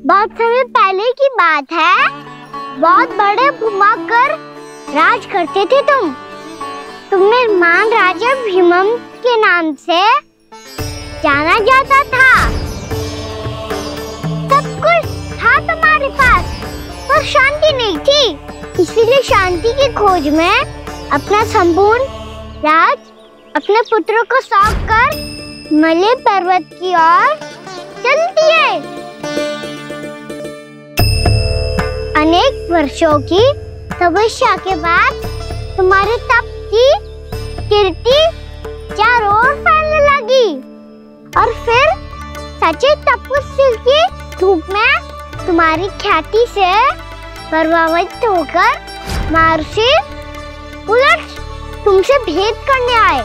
बहुत समय पहले की बात है। बहुत बड़े भूमाकर राज करते थे तुम्हें महान राजा भीमम के नाम से जाना जाता था। सब कुछ था तुम्हारे पास, पर शांति नहीं थी। इसीलिए शांति की खोज में अपना संपूर्ण राज अपने पुत्रों को सौंप कर हिमालय पर्वत की ओर चल दिए। अनेक वर्षों की तपस्या के बाद तुम्हारे तप की कीर्ति चारों ओर फैलने लगी और फिर सच्चे तपस्वी के रूप में तुम्हारी ख्याति से प्रभावित होकर महर्षि उलट तुमसे भेंट करने आए।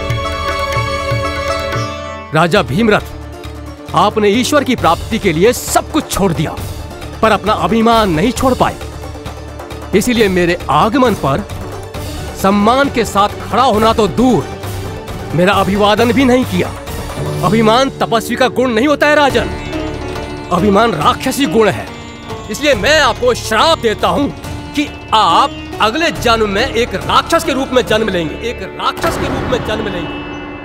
राजा भीमरथ, आपने ईश्वर की प्राप्ति के लिए सब कुछ छोड़ दिया, पर अपना अभिमान नहीं छोड़ पाए। इसीलिए मेरे आगमन पर सम्मान के साथ खड़ा होना तो दूर, मेरा अभिवादन भी नहीं किया। अभिमान तपस्वी का गुण नहीं होता है राजन, अभिमान राक्षसी गुण है। इसलिए मैं आपको श्राप देता हूँ कि आप अगले जन्म में एक राक्षस के रूप में जन्म लेंगे, एक राक्षस के रूप में जन्म लेंगे।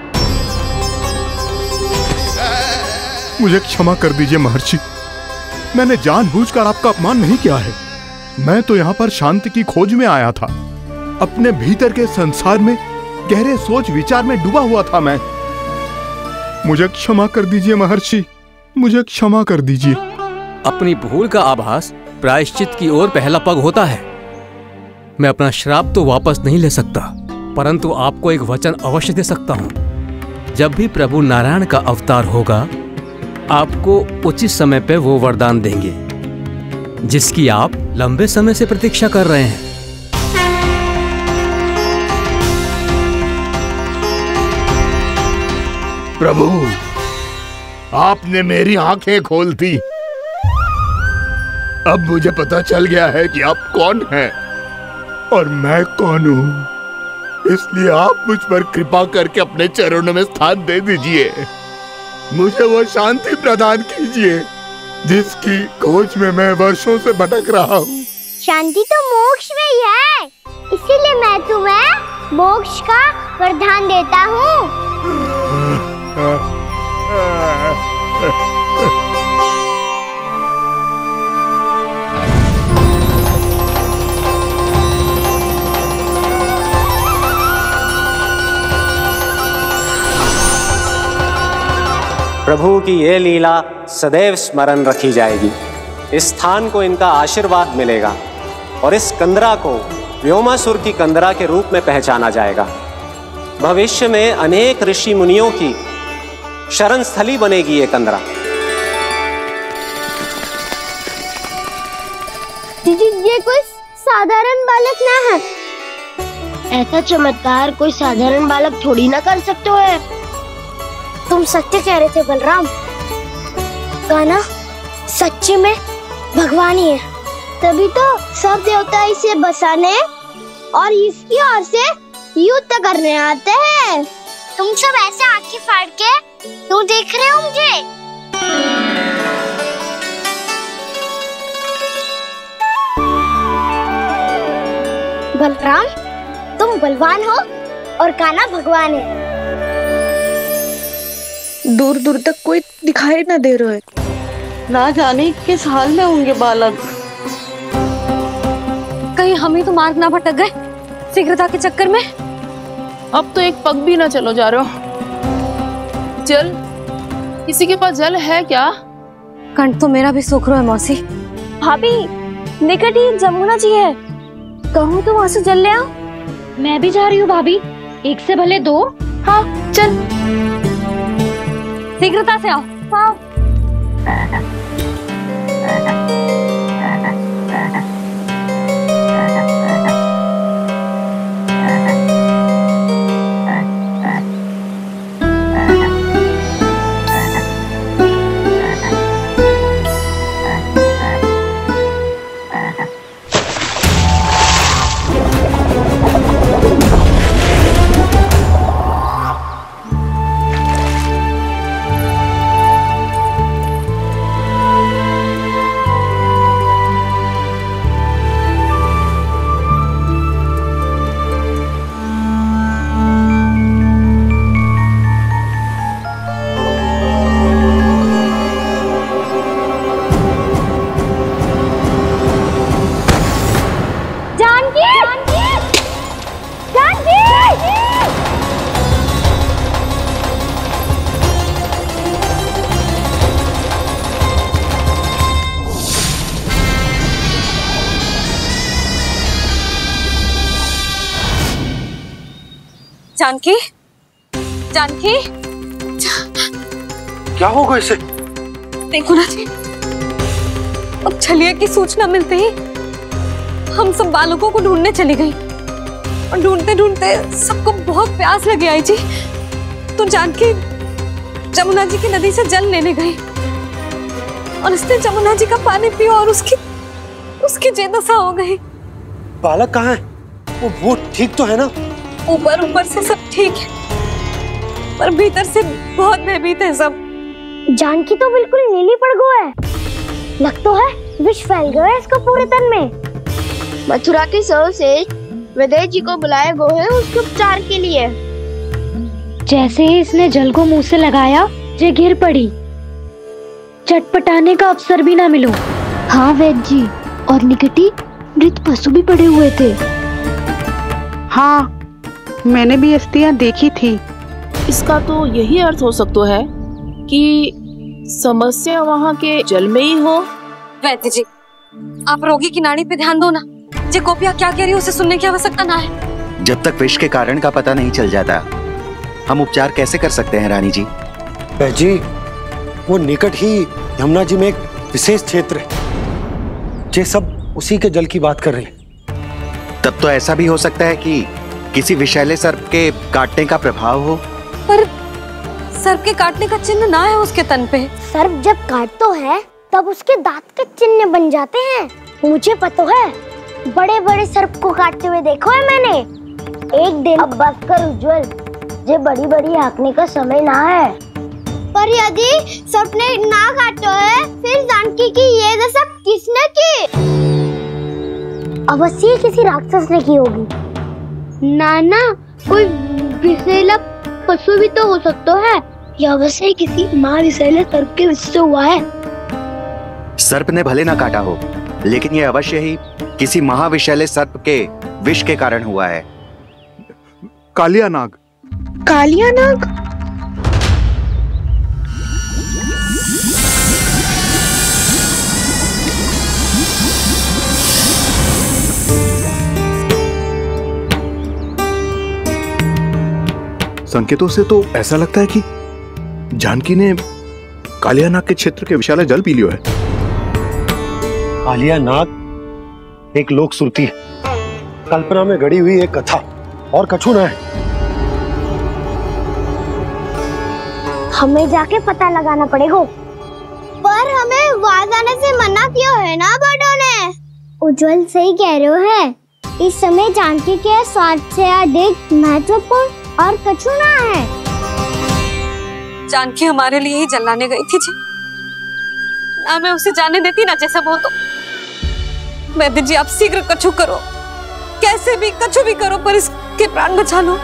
मुझे क्षमा कर दीजिए महर्षि, मैंने जानबूझकर आपका अपमान नहीं किया है। मैं तो यहाँ पर शांति की खोज में आया था। अपने भीतर के संसार में गहरे सोच विचार में डूबा हुआ था मैं। मुझे क्षमा कर दीजिए महर्षि, मुझे क्षमा कर दीजिए। अपनी भूल का आभास प्रायश्चित की ओर पहला पग होता है। मैं अपना श्राप तो वापस नहीं ले सकता, परंतु आपको एक वचन अवश्य दे सकता हूँ। जब भी प्रभु नारायण का अवतार होगा, आपको उचित समय पे वो वरदान देंगे जिसकी आप लंबे समय से प्रतीक्षा कर रहे हैं। प्रभु, आपने मेरी आंखें खोल दी। अब मुझे पता चल गया है कि आप कौन हैं और मैं कौन हूँ। इसलिए आप मुझ पर कृपा करके अपने चरणों में स्थान दे दीजिए। मुझे वो शांति प्रदान कीजिए जिसकी खोज में मैं वर्षों से भटक रहा हूँ। शांति तो मोक्ष में ही है, इसीलिए मैं तुम्हें मोक्ष का वरदान देता हूँ। प्रभु की ये लीला सदैव स्मरण रखी जाएगी। इस स्थान को इनका आशीर्वाद मिलेगा और इस कंदरा को व्योमासुर की कंदरा के रूप में पहचाना जाएगा। भविष्य में अनेक ऋषि मुनियों की शरण स्थली बनेगी ये कंदरा। दीदी, ये कोई साधारण बालक ना है। ऐसा चमत्कार कोई साधारण बालक थोड़ी ना कर सकते हो। तुम सत्य कह रहे थे बलराम, गाना सच्ची में भगवान ही है। तभी तो सब देवता इसे बसाने और इसकी ओर से युद्ध करने आते हैं। तुम सब ऐसे आंखें फाड़ के क्यों देख रहे हो मुझे? बलराम, तुम बलवान हो और कान्हा भगवान है। दूर दूर तक कोई दिखाई न दे रहा है। ना जाने किस हाल में होंगे बालक। कहीं हम ही तो मार्ग ना भटक गए शीघ्रता के चक्कर में। अब तो एक पग भी ना चलो जा रहे हो। जल, किसी के पास जल है क्या? कंठ तो मेरा भी सूख रहा है मौसी। भाभी, निकट ही जमुना जी है, कहूँ तो वहाँ से जल ले आओ। मैं भी जा रही हूँ भाभी, एक से भले दो। हाँ चल, शीघ्रता से आओ। हाँ। जानकी, जानकी, क्या होगा इसे? देखो ना जी, अब छलिया की सूचना मिलते ही हम सब बालकों को ढूंढने चली गई और ढूंढते ढूंढते सबको बहुत प्यास लगी आई जी। तो जानकी जमुना जी की नदी से जल लेने गई और उसने जमुना जी का पानी पिया और उसकी जेदशा हो गई। बालक कहाँ है? वो ठीक तो है ना? ऊपर से सब ठीक है, पर भीतर से बहुत भयभीत है सब। जानकी तो बिल्कुल नीली पड़ गया है, लग तो है विष फैल गया है इसका पूरे तन में। मथुरा के सर्वश्रेष्ठ विदेह जी को बुलाया गया है उसके उपचार के लिए। जैसे ही इसने जल को मुंह से लगाया, जे गिर पड़ी। चटपटाने का अवसर भी ना मिलो। हाँ वैद्य जी, और निकटी मृत पशु भी पड़े हुए थे। हाँ, मैंने भी अस्थियां देखी थी। इसका तो यही अर्थ हो सकता है कि समस्या वहाँ के जल में ही हो। वैद्य जी, आप रोगी की नाड़ी पे ध्यान दो ना। जे गोपिया क्या कह रही है उसे सुनने की आवश्यकता ना है। जब तक विष के कारण का पता नहीं चल जाता, हम उपचार कैसे कर सकते हैं रानी जी? जी, वो निकट ही यमुना जी में एक विशेष क्षेत्र है, जे सब उसी के जल की बात कर रहे हैं। तब तो ऐसा भी हो सकता है कि किसी विषैले सर्प के काटने का प्रभाव हो। पर सर्प के काटने का चिन्ह ना है उसके तन पे। सर्प जब काटता है तब उसके दांत के चिन्ह बन जाते हैं। मुझे पता है, बड़े बड़े सर्प को काटते हुए देखो है मैंने। एक दिन अब बस कर उज्जवल, जे बड़ी बड़ी हाँकने का समय ना है। पर यदि सर्प ने ना काटा है, फिर जानकी की ये दशा किसने की? अवश्य किसी राक्षस ने की होगी। ना, कोई विषैला पशु भी तो हो सकता है। यह अवश्य किसी महाविषैले सर्प के विष से हुआ है। सर्प ने भले ना काटा हो, लेकिन यह अवश्य ही किसी महाविषैले सर्प के विष के कारण हुआ है। कालिया नाग। कालिया नाग? संकेतों से तो ऐसा लगता है कि जानकी ने कालिया नाग के क्षेत्र के विशाल जल पी लियो है। कालिया नाग एक लोक श्रुति है, कल्पना में गढ़ी हुई एक कथा, और कछु ना है। हमें जाके पता लगाना पड़ेगा। पर हमें वहां जाने से मना किया है ना बड़ों ने। उज्जवल सही कह रहे हो है, इस समय जानकी के स्वार्थ से अधिक महत्वपूर्ण और कछु ना है। जानकी हमारे लिए ही जलाने गई थी जी, ना मैं उसे जाने देती ना जैसा वो। तो वैद्य जी, आप शीघ्र कछु करो, कैसे भी कछु भी करो, पर इसके प्राण बचा लो।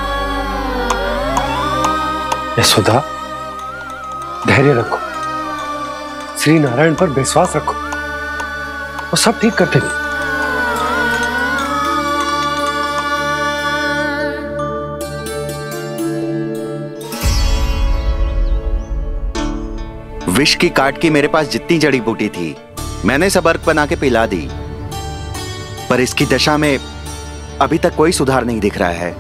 यशोदा, धैर्य रखो, श्री नारायण पर विश्वास रखो, वो सब ठीक कर देंगे। विष की काट की मेरे पास जितनी जड़ी बूटी थी, मैंने सब अर्क बना के पिला दी, पर इसकी दशा में अभी तक कोई सुधार नहीं दिख रहा है।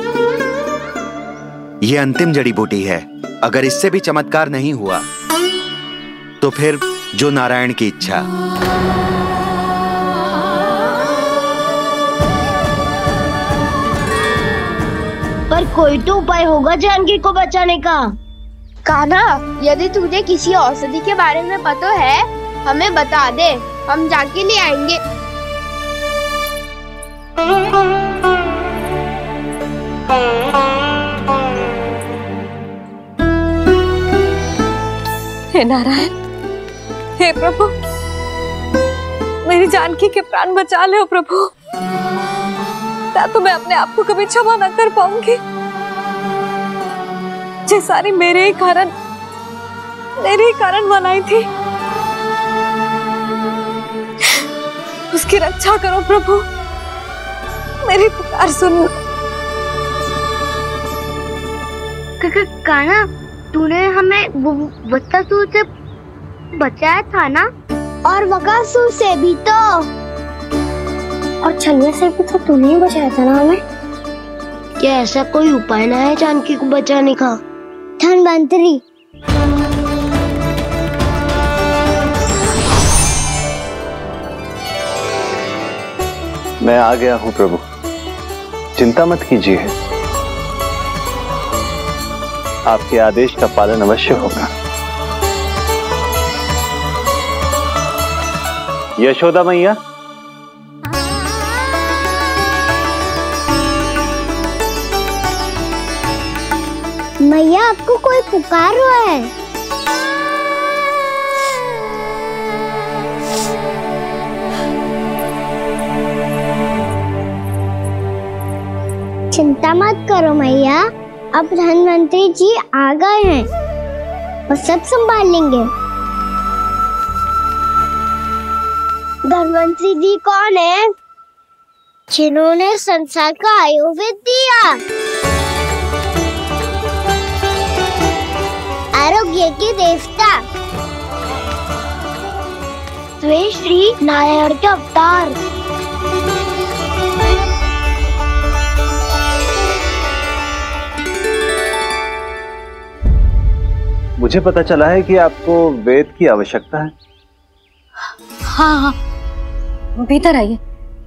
यह अंतिम जड़ी बूटी है, अगर इससे भी चमत्कार नहीं हुआ तो फिर जो नारायण की इच्छा। पर कोई तो उपाय होगा जानकी को बचाने का। कान्हा, यदि तुझे किसी औषधि के बारे में पता है, हमें बता दे, हम जाके ले आएंगे। हे नारायण, हे प्रभु, मेरी जानकी के प्राण बचा ले प्रभु। क्या तो मैं अपने आप को कभी क्षमा न कर पाऊंगी। ये सारी मेरे ही कारण बनाई थी। उसकी रक्षा करो प्रभु, मेरी पुकार सुनो। कान्हा, तूने हमें बकासुर से बचाया था ना? और बकासुर से भी तो, और छलिया से भी तो तूने ही बचाया था ना हमें। क्या ऐसा कोई उपाय ना है जानकी को बचाने का? धनवंतरी, मैं आ गया हूं प्रभु, चिंता मत कीजिए, आपके आदेश का पालन अवश्य होगा। यशोदा मैया, मैया आपको कोई पुकार रहा है। चिंता मत करो मैया, अब धनवंतरी जी आ गए हैं और सब संभाल लेंगे। धनवंतरी जी कौन है? जिन्होंने संसार का आयुर्वेद दिया, आरोग्य के देवता, श्री नारायण के अवतार। मुझे पता चला है कि आपको वेद की आवश्यकता है। हाँ हाँ, भीतर आइए।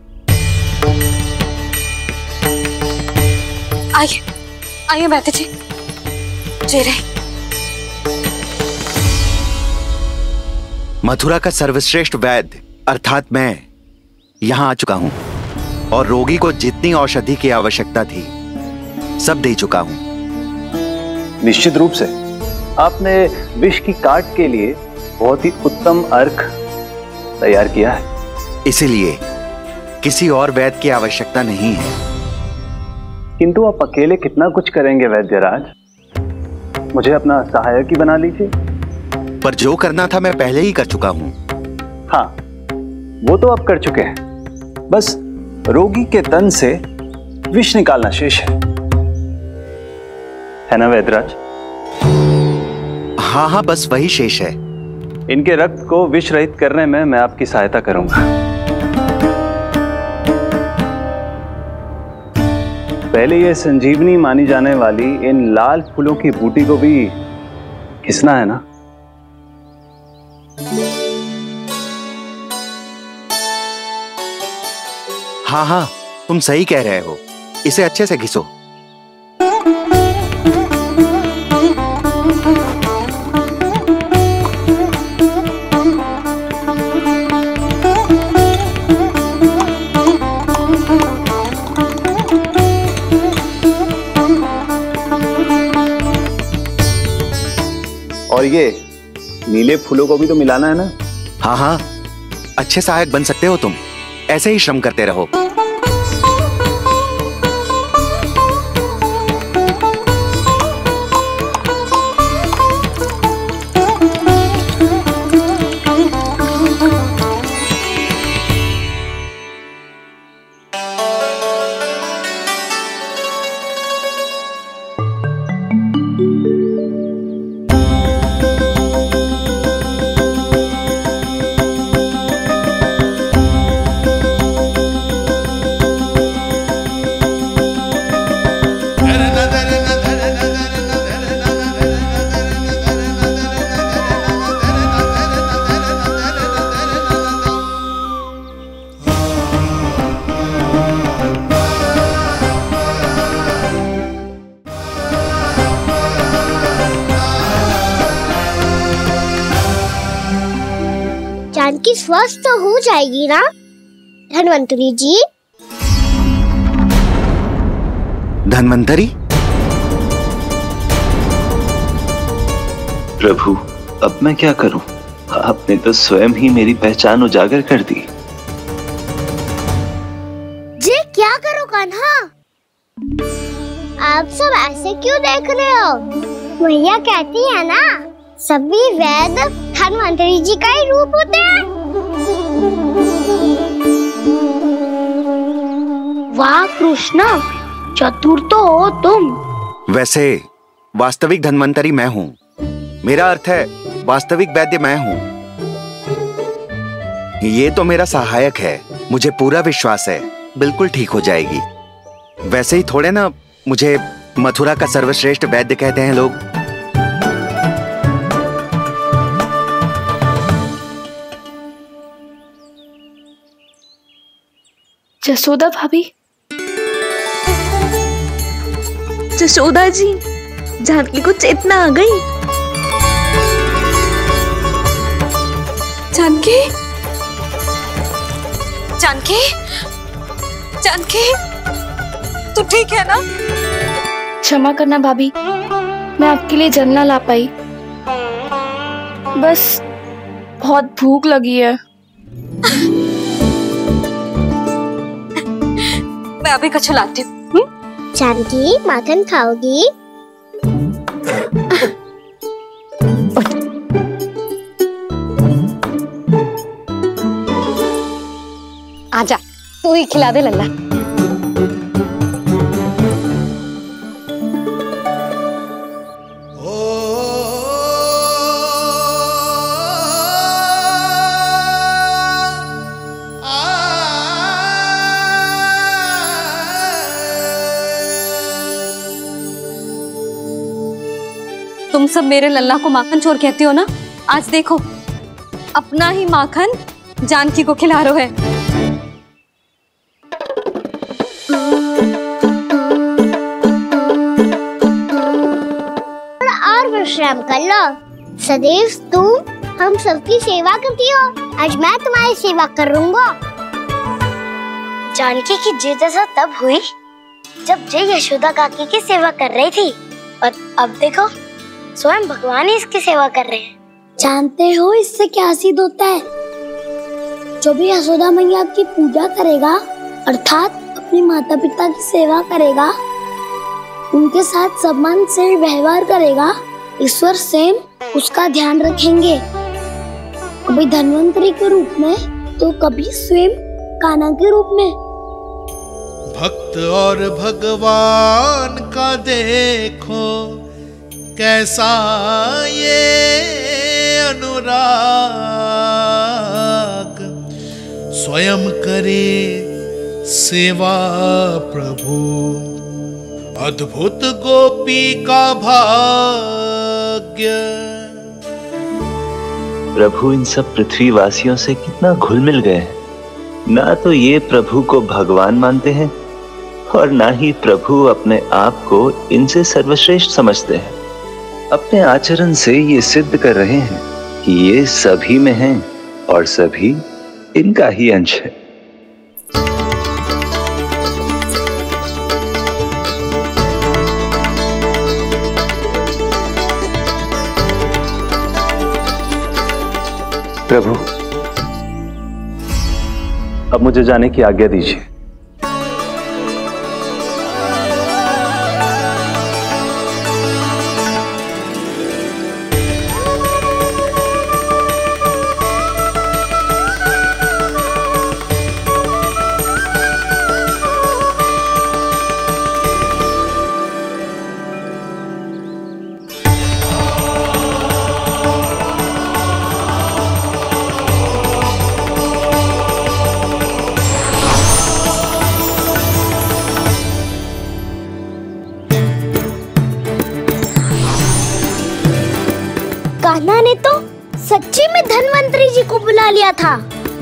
आइए आइए बैठे जी। जय रे। मथुरा का सर्वश्रेष्ठ वैद्य अर्थात मैं यहाँ आ चुका हूँ और रोगी को जितनी औषधि की आवश्यकता थी सब दे चुका हूँ। निश्चित रूप से आपने विष की काट के लिए बहुत ही उत्तम अर्क तैयार किया है, इसीलिए किसी और वैद्य की आवश्यकता नहीं है। किंतु आप अकेले कितना कुछ करेंगे वैद्यराज, मुझे अपना सहायक ही बना लीजिए। पर जो करना था मैं पहले ही कर चुका हूं। हाँ, वो तो आप कर चुके हैं, बस रोगी के तन से विष निकालना शेष है ना वैद्यराज? हाँ हाँ, बस वही शेष है। इनके रक्त को विष रहित करने में मैं आपकी सहायता करूंगा। पहले ये संजीवनी मानी जाने वाली इन लाल फूलों की बूटी को भी घिसना है ना? हाँ हाँ, तुम सही कह रहे हो, इसे अच्छे से घिसो। और ये नीले फूलों को भी तो मिलाना है ना? हाँ हाँ, अच्छे सहायक बन सकते हो तुम, ऐसे ही श्रम करते रहो। जानकी स्वस्थ हो जाएगी ना धनवंतरी जी? धनवंतरी? प्रभु, अब मैं क्या करूं? आपने तो स्वयं ही मेरी पहचान उजागर कर दी। जी क्या करो कान्हा? आप सब ऐसे क्यों देख रहे हो? मैया कहती है ना, सभी वैद्य धनवंतरी जी का ही रूप होते हैं। वाह कृष्णा, चतुर तो हो तुम। वैसे वास्तविक धनवंतरी मैं हूँ, मेरा अर्थ है वास्तविक वैद्य मैं हूँ। ये तो मेरा सहायक है, मुझे पूरा विश्वास है बिल्कुल ठीक हो जाएगी। वैसे ही थोड़े ना मुझे मथुरा का सर्वश्रेष्ठ वैद्य कहते हैं लोग। जसोदा भाभी। जसोदा जी, जानकी को चेतना आ गई। जानकी, जानकी, जानकी, तू ठीक है ना? क्षमा करना भाभी, मैं आपके लिए जल ना ला पाई। बस बहुत भूख लगी है। मैं अभी कछु लाती हूँ। जानकी, माखन खाओगी? आजा, तू ही खिला दे लल्ला। तुम सब मेरे लल्ला को माखन चोर कहती हो ना? आज देखो, अपना ही माखन जानकी को खिला रहे है। और विश्राम कर लो। सदैव तुम हम सबकी सेवा करती हो, आज मैं तुम्हारी सेवा करूंगा। जानकी की जिज्ञासा तब हुई जब जय यशोदा काकी की सेवा कर रही थी, और अब देखो स्वयं भगवान ही इसकी सेवा कर रहे हैं। जानते हो इससे क्या सिद्ध होता है? जो भी यशोदा मैया की पूजा करेगा, अर्थात अपने माता पिता की सेवा करेगा, उनके साथ सम्मान से व्यवहार करेगा, ईश्वर स्वयं उसका ध्यान रखेंगे। कभी धन्वंतरी के रूप में तो कभी स्वयं कान्हा के रूप में। भक्त और भगवान का देखो कैसा ये अनुराग, स्वयं करे सेवा प्रभु, अद्भुत गोपी का भाग्य। प्रभु इन सब पृथ्वीवासियों से कितना घुल मिल गए हैं। ना तो ये प्रभु को भगवान मानते हैं और ना ही प्रभु अपने आप को इनसे सर्वश्रेष्ठ समझते हैं। अपने आचरण से ये सिद्ध कर रहे हैं कि ये सभी में हैं और सभी इनका ही अंश है। प्रभु, अब मुझे जाने की आज्ञा दीजिए। कान्हा ने तो सच्ची में धन्वंतरी जी को बुला लिया था।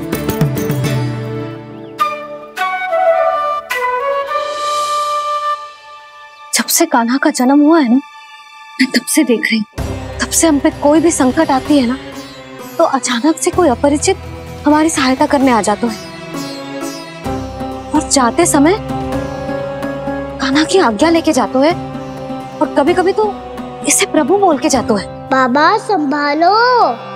जब से कान्हा का जन्म हुआ है ना, मैं तब से देख रही हूँ, तब से हम पे कोई भी संकट आती है ना, तो अचानक से कोई अपरिचित हमारी सहायता करने आ जाता है। और जाते समय कान्हा की आज्ञा लेके जाते है, और कभी कभी तो इसे प्रभु बोल के जाते है। बाबा संभालो।